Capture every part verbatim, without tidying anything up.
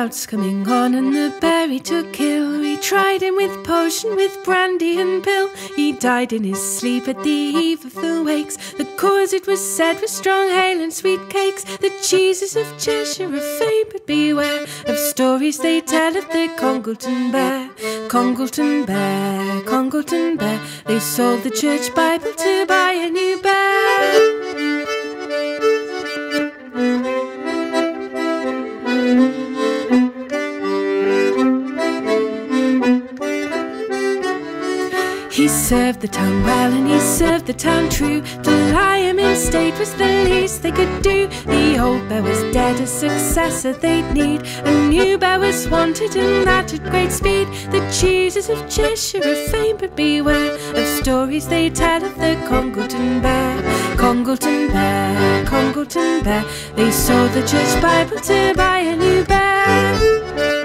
clouds coming on and the bear he took ill. We tried him with potion, with brandy and pill. He died in his sleep at the eve of the wakes. The cause it was said was strong ale and sweet cakes. The cheeses of Cheshire are famed, but beware of stories they tell of the Congleton bear. Congleton bear, Congleton bear, they sold the church Bible to buy a new bear. He served the town well and he served the town true. To lie him in state was the least they could do. The old bear was dead, a successor they'd need. A new bear was wanted and that at great speed. The cheeses of Cheshire are famed, but beware of stories they tell of the Congleton bear. Congleton bear, Congleton bear, they sold the church Bible to buy a new bear.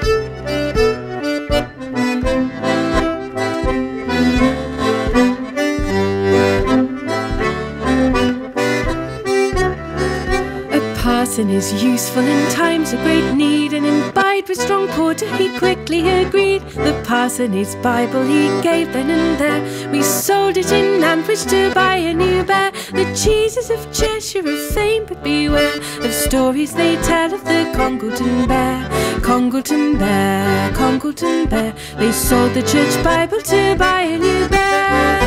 Parson is useful in times of great need, and imbibed with strong porter he quickly agreed. The parson his Bible he gave then and there. We sold it in Nantwich to buy a new bear. The cheeses of Cheshire are famed, but beware of stories they tell of the Congleton bear. Congleton bear, Congleton bear, they sold the church Bible to buy a new bear.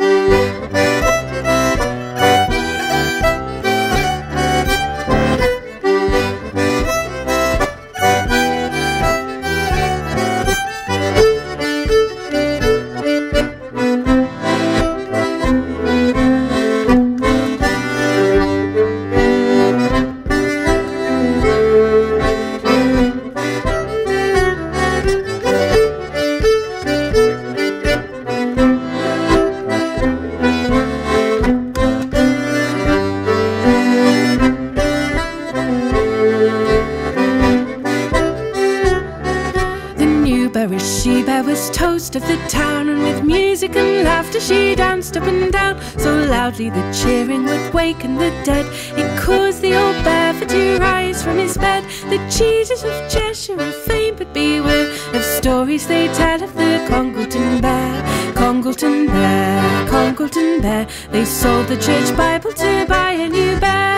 She-bear was toast of the town, and with music and laughter she danced up and down. So loudly the cheering would waken the dead. It caused the old bear to rise from his bed. The cheeses of Cheshire are famed, but beware of stories they tell of the Congleton bear. Congleton bear, Congleton bear, they sold the church Bible to buy a new bear.